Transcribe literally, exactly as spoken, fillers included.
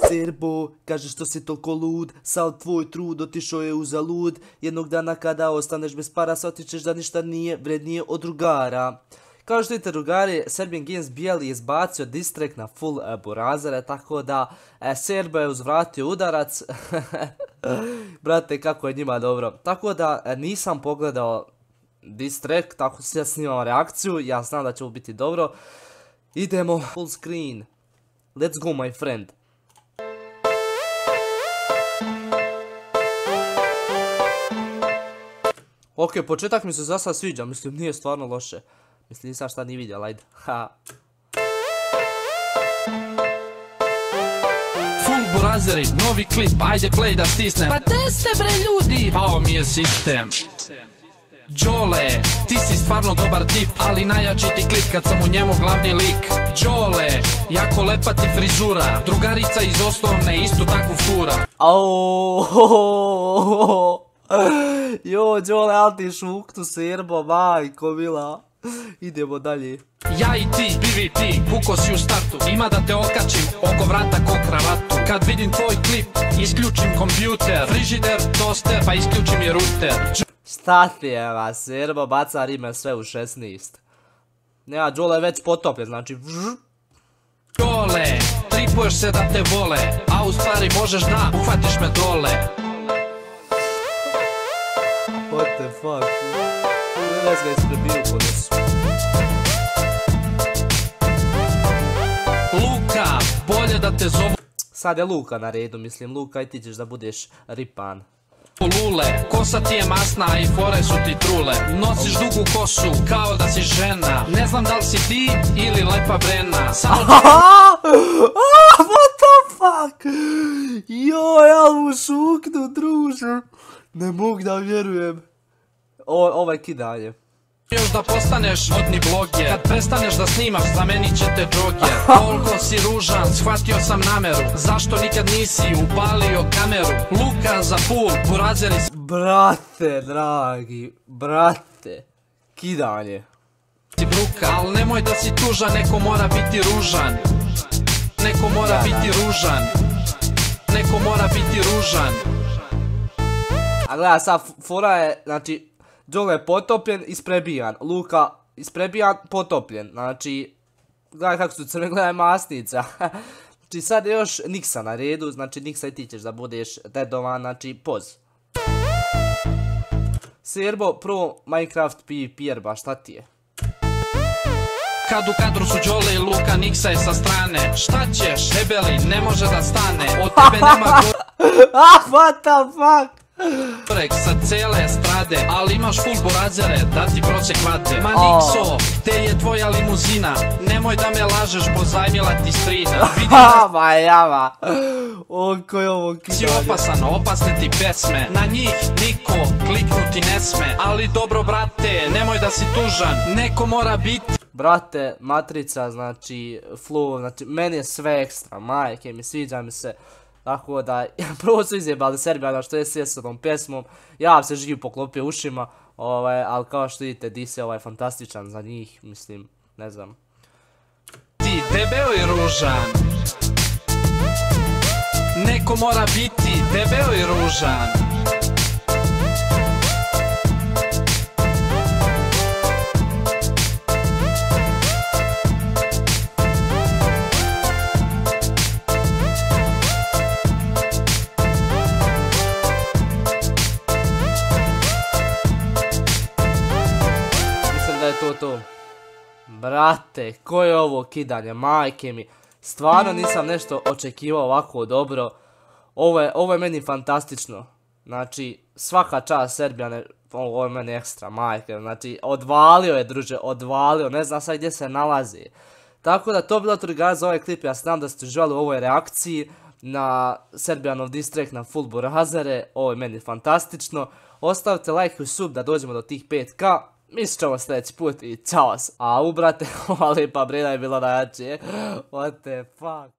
Serbo, kaže što si toliko lud, sav tvoj trud otišao je uzalud. Jednog dana kada ostaneš bez para, shvatićeš da ništa nije vrednije od drugara. Kao što vidite, drugari, Serbian Games Bijeli je izbacio distrek na full e, burazere, tako da e, Serbo je uzvratio udarac. Brate, kako je njima dobro. Tako da e, nisam pogledao distrek, tako se ja snimam reakciju, ja znam da će ovo biti dobro. Idemo full screen. Let's go, my friend. Ok, početak mi se za sad sviđa, mislim nije stvarno loše. Mislim nisam šta ni vidjela, ajde. Ha. Full burazeri, novi klip, ajde play da stisnem. Pa te ste bre ljudi, pao mi je sistem. Đole, ti si stvarno dobar tip, ali najjači ti klip kad sam u njemu glavni lik. Đole, jako lepa ti frizura, drugarica iz osnovne istu takvu fura. Auuu. Jo, Đole, ali ti šuktu Serbo, majko mila. Idemo dalje. Ja i ti, P V P, puko si u startu, ima da te okačim oko vrata ko kravatu. Kad vidim tvoj klip, isključim kompjuter, frižider, toster, pa isključim je router. Šta ti je vas, Serbo baca rime sve u šesnaest. Nema, Đole je već potopljen, znači vzz. Đole, tripuješ se da te vole, a u stvari možeš da uhvatiš me dole. What the fuck? Gledaj ga isprebiju kod nas. Luka, bolje da te zovu Sad je Luka na redu, mislim Luka i ti ćeš da budeš ripan. Lule, kosa ti je masna i fore su ti trule. Nosiš dugu kosu kao da si žena. Ne znam da li si ti ili lepa Brena. Samo What the fuck? Joj, ja mu šuknu, druže. Ne mogu da vjerujem. Ovo je kidanje. još da postaneš modni bloger. Kad prestaneš da snimaš, zamenit će te Joker. Koliko si ružan, shvatio sam nameru. Zašto nikad nisi upalio kameru? Luka za pul, burazeri. Brate, dragi, brate. Kidanje. Si bruka, al nemoj da si tužan, neko mora biti ružan. Neko mora biti ružan. Neko mora biti ružan. A gleda, sad fora je, znači, Đole je potopljen, isprebijan. Luka isprebijan, potopljen. Znači, gledaj kako su crve, gledaj masnica. Znači, sad je još Niksa na redu, znači Niksa i ti ćeš da budeš dedovan, znači, poz. Serbo, prvo Minecraft PvP-erba, šta ti je? Kad u kadru su Đole i Luka, Niksa je sa strane. Šta ćeš, debeli, ne može da stane. Od tebe nema Ah, what the fuck? gorek sa cele strade, ali imaš full burazere, da ti prosek vade. Ma Nikso, te je tvoja limuzina, nemoj da me lažeš, pozajmila ti strina. Hama, jama. Oko je ovo kidanje. Si opasan, opasne ti pesme, na njih niko kliknuti ne sme. Ali dobro brate, nemoj da si tužan, neko mora biti. Brate, matrica, znači, flow, znači, meni je sve ekstra, majke mi, sviđa mi se. Tako da, prvo su izjebali Serbijana što je s ovom pjesmom, ja se živ poklopio ušima, ovaj, ali kao što vidite, Dis je ovaj fantastičan za njih, mislim, ne znam. Ti debeo i ružan, neko mora biti debeo i ružan. To, to. Brate, ko je ovo kidanje, majke mi. Stvarno nisam nešto očekivao ovako dobro. Ovo je, ovo je meni fantastično. Znači, svaka čast Serbijane, ovo je meni ekstra, majke. Znači, odvalio je, druže, odvalio, ne znam sad gdje se nalazi. Tako da, to bilo to drugari za ovaj klip, ja znam da ste uživali u ovoj reakciji na Serbijanov distrek na full burazere. Ovo je meni fantastično. Ostavite like i sub da dođemo do tih pet k. Mi se čujemo sljedeći put i čao. A ubrate, ova lipa brina je bila najjače. What the fuck.